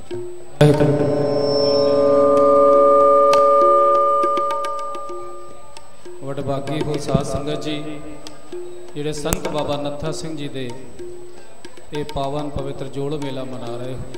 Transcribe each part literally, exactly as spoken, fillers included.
वडभागी हो साध संगत जी जिहड़े संत बाबा नत्था सिंह जी दे ये पावन पवित्र जोड़ मेला मना रहे हो।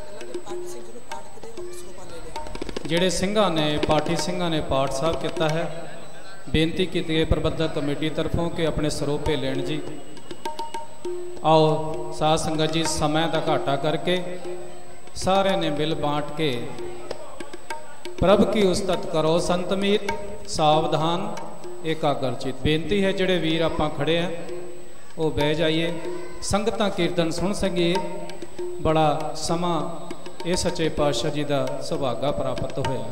जिहड़े सिंघां ने पाठी सिंघां ने पाठ साहब किया है, बेनती की है प्रबंधक कमेटी तरफों के अपने सरोपे लेन जी। आओ साध संगत जी समय का घाटा करके सारे ने मिल बांट के प्रभ की उस्तत करो संत मीत सावधान एकाग्रचित। बेनती है जिहड़े वीर आपां खड़े हैं वो बह जाइए, संगतां कीर्तन सुन सकीए। बड़ा समा ये सच्चे पातशाह जी का सुभागा प्राप्त होया।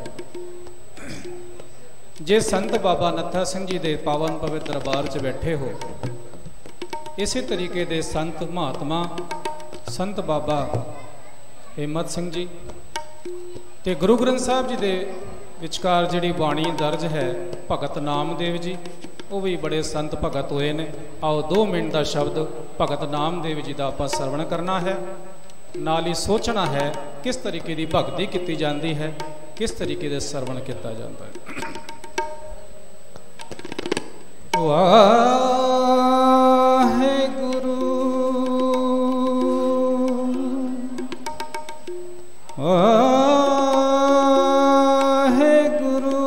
जे संत बाबा नत्था सिंह जी दे पावन पवित्र दरबार च बैठे हो, इसी तरीके दे संत महात्मा संत बाबा हिम्मत सिंह जी ते गुरु ग्रंथ साहब जी दे विचकार जिहड़ी बाणी दर्ज है भगत नामदेव जी, वो भी बड़े संत भगत हुए ने। आओ दो मिनट का शब्द भगत नामदेव जी का आपां सरवण करना है, नाल ही सोचना है किस तरीके की भगती की जाती है, किस तरीके से सरवण किया जाता है। वाहेगुरु वाहेगुरु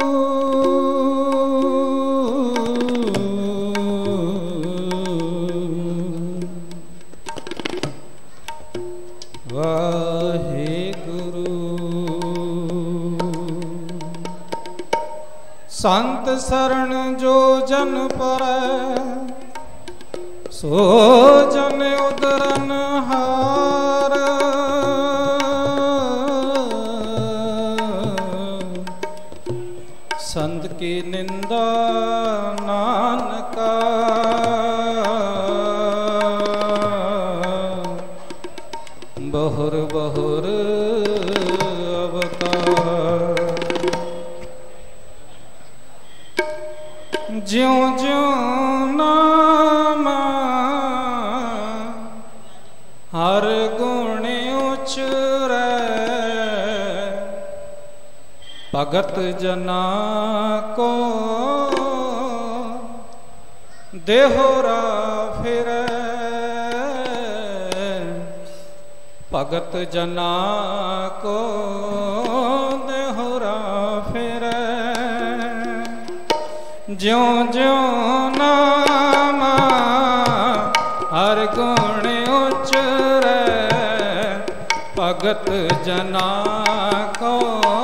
वाहेगुरु। संत शरण जो जन परै सो जन उदरन हार। संत की निंदा नानका बहुर बहुर अवतार। ज्यों ज्यों नाम हर गुण उचरै भगत जना को देहोरा फिरै। भगत जना को देहोरा फिरै। ज्यों ज्यों नाम हर गुण उचरै भगत जना को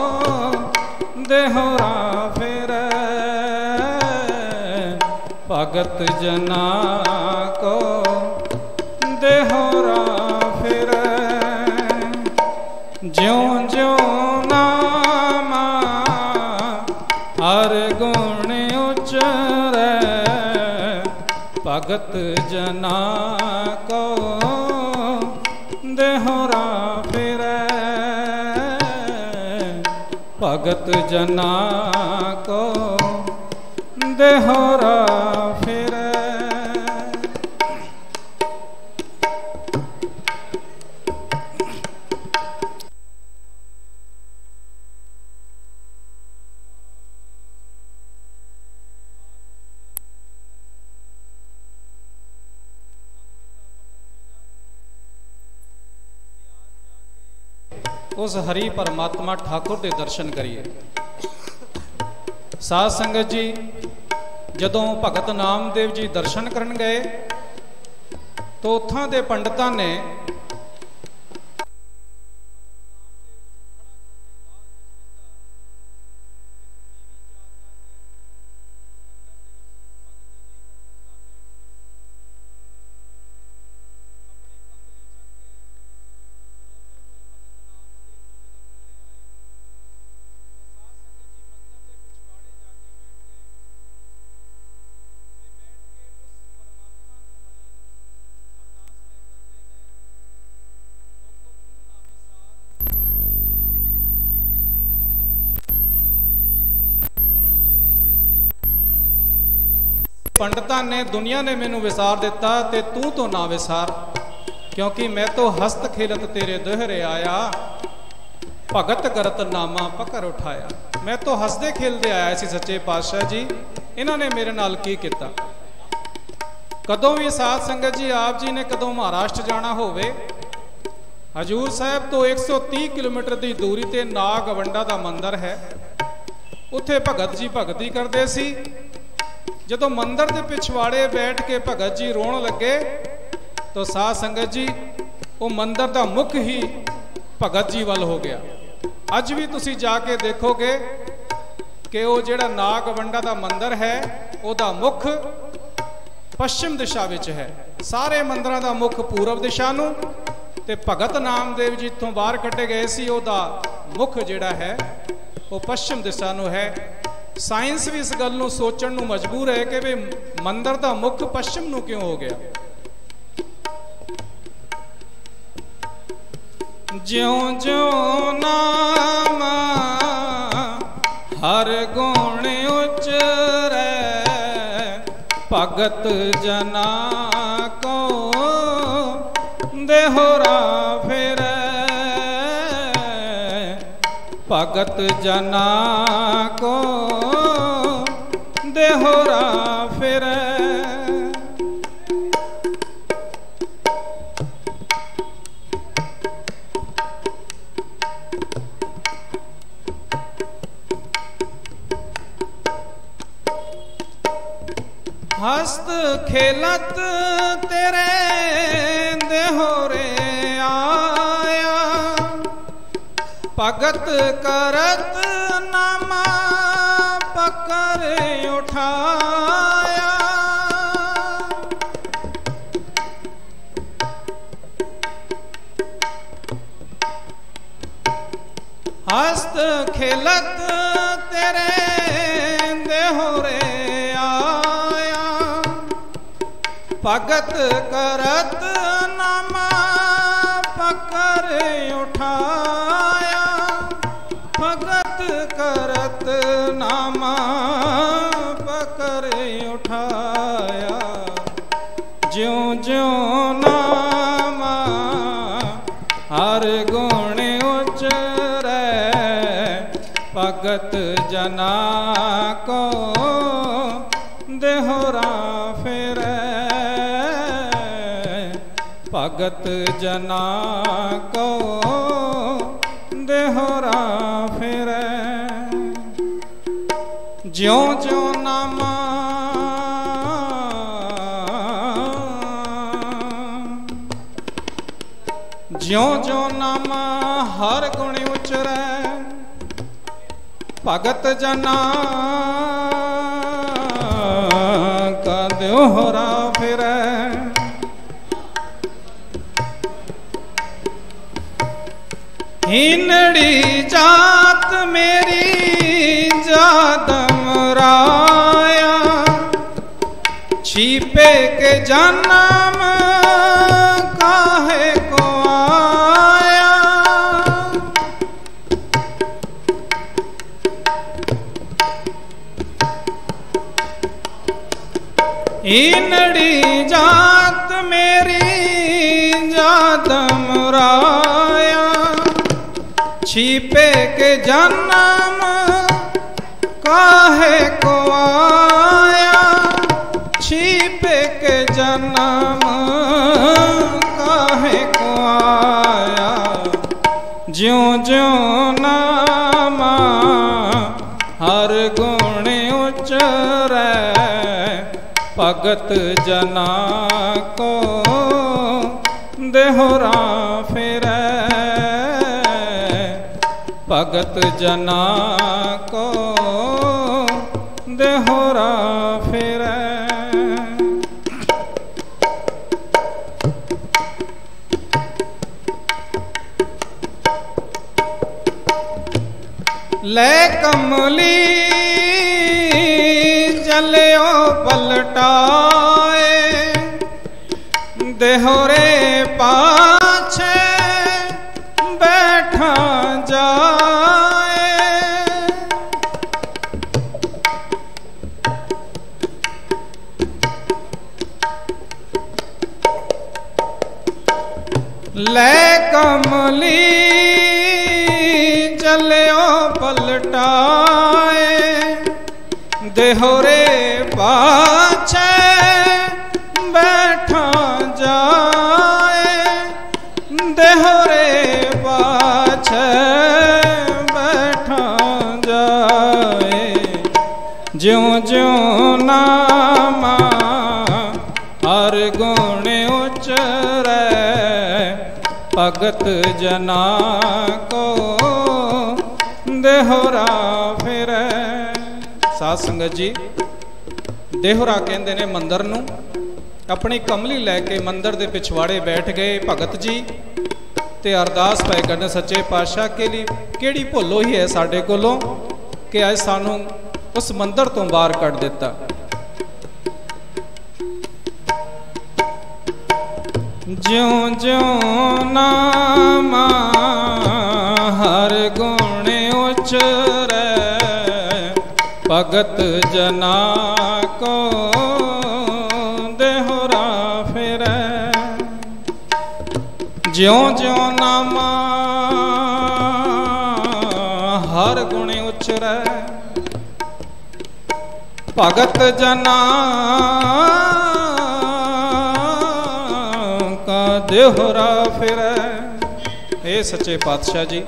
देहोरा फिरै। भगत जना को देहोरा फिरै। ज्यों ज्यों नाम हर गुण उचरै भगत जना को देहोरा फिरै। भगत जना को देहोरा फिरै। उस हरि परमात्मा ठाकुर के दर्शन करिए। साध संगत जी जदों भगत नामदेव जी दर्शन करन गए तो उत्थां दे पंडितां ने पंडितां ने दुनिया ने मैनू विसार दिता ते तू तो ना विसार, क्योंकि मैं तो हस्त खेलत तेरे दोहरे आया। भगत करत नामा पकर उठाया। मैं तो हसदे खेलते आया सी सच्चे पातशाह जी, इन्होंने मेरे नाल की किया। कदों भी साध संगत जी आप जी ने कदों महाराष्ट्र जाना होवे, हजूर साहब तो एक सौ तीस किलोमीटर की दूरी ते नाग वंडा का मंदिर है, उत्थे भगत जी भगती करते सी। जदों मंदिर के पिछवाड़े बैठ के भगत जी रोण लगे तो साध संगत जी वो मंदिर का मुख ही भगत जी वाल हो गया। अज भी तुसी जाके देखोगे कि वो जिहड़ा नाग वंडा का मंदिर है उसका मुख पश्चिम दिशा विच है, सारे मंदिरों का मुख पूरब दिशा नूं, ते भगत नामदेव जी इत्थों बाहर कटे गए सी, उसका मुख जिहड़ा है वो पश्चिम दिशा नूं है। साइंस भी इस गल नूं सोचण नूं मजबूर है कि भी मंदिर का मुख पश्चिम नूं क्यों हो गया। ज्यों ज्यों नाम हर गुण उचरै, भगत जना को देहोरा फिरै, भगत जना को देहोरा फिरै। हस्त खेलत तेरे देहोरे आया, भगत करत नामा पकर उठाया। हस्त खेलत तेरे देहोरे आया, भगत करत नामा पकर उठाया, भगत करत नामा पकर उठाया। ज्यों ज्यों नामा हर गुण उचरै, भगत जना को देहोरा फिरै, भगत जना को देहोरा फिरै। ज्यों ज्यों नामा ज्यों ज्यों नामा हर गुण उचरै, भगत जना का देहोरा फिरै। हिनड़ी जात मेरी जादम राया, छिपे के जन्म काहे को आया। हिनड़ी जात मेरी जादम राया, छिपे के जन्म काहे को आया, छिपे के जन्म काहे को आया। ज्यों ज्यों नामा हर गुण उचरै, भगत जना को देहोरा फिरै, भगत जना को देहोरा फिरै। ले कमली जलियो पलटाए, देहोरे पाछे बैठा जाए। ले कमली चलियो पलटाए, देहोरे पाछे बैठा जाए, देहोरे पाछे बैठा जाए। ज्यों ज्यों नामा हर गुण उचरै, भगत जना को देहोरा फिरै। साध संगत जी, देहोरा कहते ने मंदिर नूं। अपनी कमली लैके मंदिर के पिछवाड़े बैठ गए भगत जी ते अरदास पाए करने सच्चे पातशाह के लिए केड़ी भुल हुई है साडे कोलों कि अज सानू उस मंदिर तो बाहर कढ़ दिता। ज्यों ज्यों नामा हर गुण उचरै, भगत जना को देहोरा फिरै। ज्यों ज्यों नामा हर गुण उचरै, भगत जना का देहोरा फिरै। हे सच्चे पातशाह जी,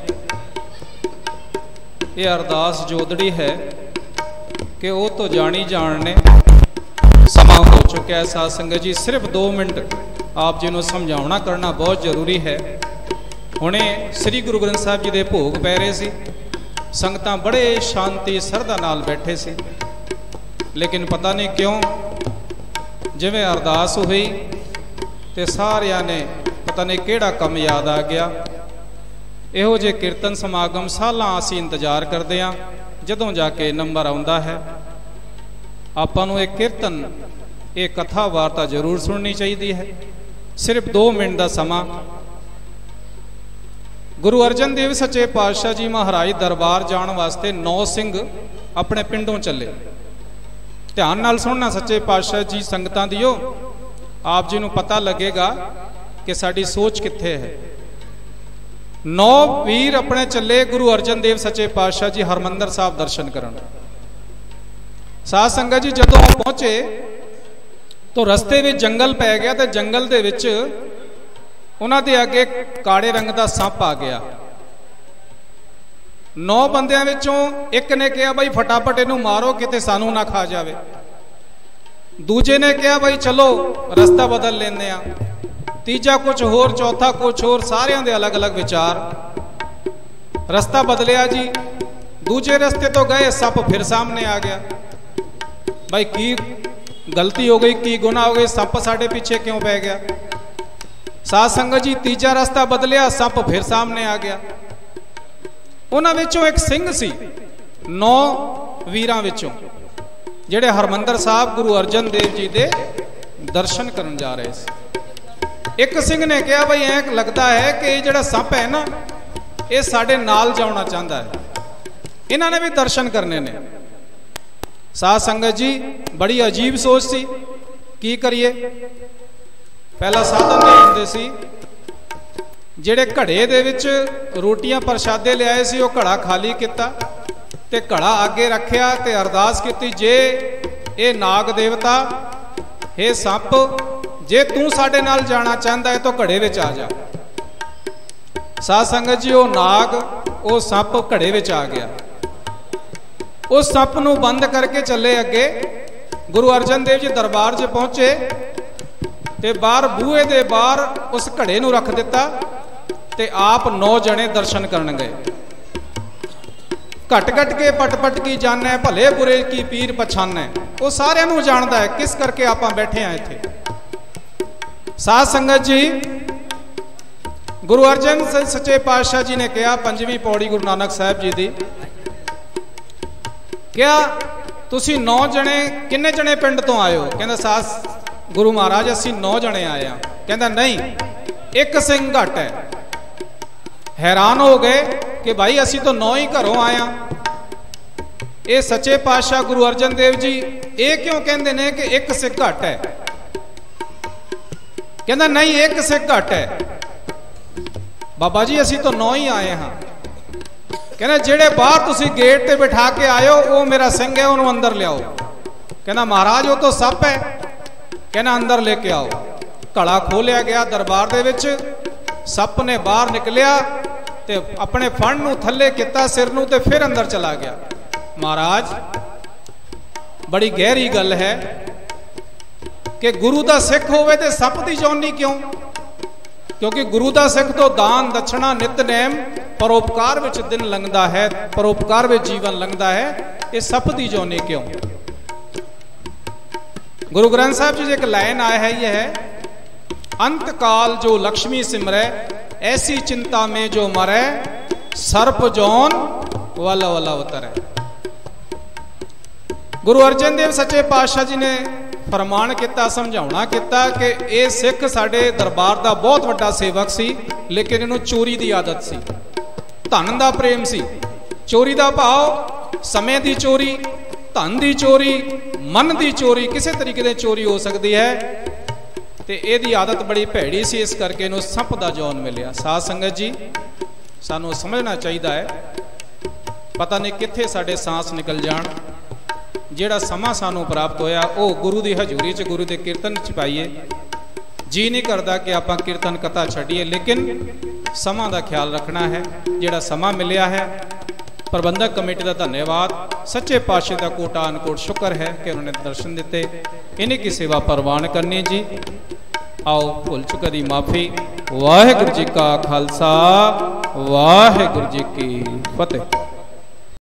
ये अरदास जोदड़ी है कि वो तो जानी जान ने। समा हो चुका है साध संगत जी, सिर्फ दो मिनट आप जी को समझाना करना बहुत जरूरी है। हुणे श्री गुरु ग्रंथ साहब जी के भोग पै रहे सी, संगतां बड़े शांति सरधा नाल बैठे सी, लेकिन पता नहीं क्यों जिवें अरदास हुई तो सारिया ने पता नहीं केड़ा कम याद आ गया। इहो जे कीर्तन समागम सालां असीं इंतजार करते हैं, जदों जाके नंबर आउंदा है। आपां नूं एक कीर्तन एक कथा वार्ता जरूर सुननी चाहिए है। सिर्फ दो मिनट का समा। गुरु अर्जन देव सच्चे पातशाह जी महाराज दरबार जाने वास्ते नौ सिंह अपने पिंडों चले। ध्यान नाल सुनना सच्चे पातशाह जी संगतां दियो, आप जी नूं पता लगेगा कि साडी सोच कित्थे है। नौ वीर अपने चले गुरु अर्जन देव सच्चे पातशाह जी हरमंदर साहब दर्शन करन। साध संगत जी जदों पहुंचे तो रस्ते में जंगल पै गया, तो जंगल दे विच उन्हां दे अगे काले रंग का सप आ गया। नौ बंदियां विचों एक ने कहा भाई फटाफट इनू मारो किते सानू ना खा जावे। दूजे ने कहा भाई चलो रास्ता बदल लेंदे आ। तीजा कुछ होर, चौथा कुछ होर, सारियां दे अलग अलग विचार। रास्ता बदलिया जी, दूजे रास्ते तो गए, सप फिर सामने आ गया। भाई की गलती हो गई, की गुनाह हो गई, सप साडे पीछे क्यों पै गया। साध संगत जी तीजा रास्ता बदलिया, सप फिर सामने आ गया। उन्हां विचों एक सिंह सी, नौ वीरां विचों जिहड़े हरमंदर साहब गुरु अर्जन देव जी दे दर्शन करन जा रहे थे। एक सिंह ने कहा भाई ऐ लगता है कि ये जिहड़ा सप है ना, ये साडे नाल जाना चाहता है, इन्हां ने भी दर्शन करने ने। साध संगत जी बड़ी अजीब सोच सी, की करिए। पहला साधन नहीं हुंदे सी, जिहड़े घड़े दे विच रोटियां प्रशादे लियाए सी, वो घड़ा खाली किता ते घड़ा आगे रखिया ते अरदास की, जे ये नाग देवता हे सप, जे तू साडे नाल जाना चाहता है तो घड़े विच आ जा। साध संगत जी वो नाग वो सप घड़े विच आ गया। उस सप नूं बंद करके चले अगे। गुरु अर्जन देव जी दरबार च पहुंचे ते बाहर बूहे दे बाहर उस घड़े नूं रख दिता ते आप नौ जने दर्शन करन गए। घट घट के पट पट की जाने, भले बुरे की पीर पछाने, वो सारियां नूं जानदा है किस करके आप बैठे हैं इत्थे। साध संगत जी गुरु अर्जन सच्चे पातशाह जी ने कहा, पंजवीं पौड़ी गुरु नानक साहब जी दी, क्या तुसी नौ जने किन्ने जने पिंड तो आए हो। कहंदा साध गुरु महाराज असी नौ जने आए हैं। कहंदा नहीं, एक सिंह घट है। हैरान हो गए कि भाई असी तो नौ ही घरों आया। ये सच्चे पातशाह गुरु अर्जन देव जी ये क्यों कहते हैं कि एक सिख घट है। कहना नहीं, एक सिख घट है बाबा जी, असी तो नौ ही आए हाँ। कहना जेड़े बाहर तुसी गेट ते बिठा के आयो वो मेरा सिंह है, उन्होंने अंदर लियाओ। कहना महाराज वो तो सप है। कहना अंदर लेके आओ। घड़ा खोलिया गया दरबार दे विच, सप ने बाहर निकलिया ते अपने फण नूं थल्ले किता सिर नूं ते फिर अंदर चला गया। महाराज बड़ी गहरी गल है कि गुरु दा सिख होवे ते सप दी जोनी क्यों? क्योंकि गुरु दा सिख तो दान दक्षिणा नितनेम परोपकार विच दिन लंघदा है, परोपकार विच जीवन लंघदा है, ये सप दी जोनी क्यों? गुरु ग्रंथ साहब जी एक लाइन आया है, यह है अंत काल जो लक्ष्मी सिमरे ऐसी चिंता में जो मरे सर्प जौन वाला वाला उतरे। गुरु अर्जन देव सच्चे पातशाह जी ने फरमान किया, समझाउणा किया कि ये सिख साडे दरबार का बहुत वड्डा सेवक सी, लेकिन इनू चोरी की आदत सी, धन का प्रेम सी। चोरी का भाव समय की चोरी, धन की चोरी, मन की चोरी, किसी तरीके की चोरी हो सकती है, तो यदी आदत बड़ी भैड़ी सी, इस करके इनू सप का जौन मिलिया। साध संगत जी सानू समझना चाहिए है, पता नहीं कित्थे साडे सांस निकल जान। जिहड़ा समा सानू प्राप्त होया वो गुरु की हजूरी च गुरु के कीर्तन च पाइए। जी नहीं करता कि आप कीर्तन कथा छड्डिए, लेकिन समा का ख्याल रखना है। जिहड़ा समा मिलिया है, प्रबंधक कमेटी का धन्यवाद, सच्चे पातशाह का कोटा अनकोट शुक्र है कि उन्होंने दर्शन दिते। इन्हीं की सेवा परवान करनी जी। आओ भुल चुक दी माफ़ी। वाहिगुरू जी का खालसा, वाहिगुरू जी की फतेह।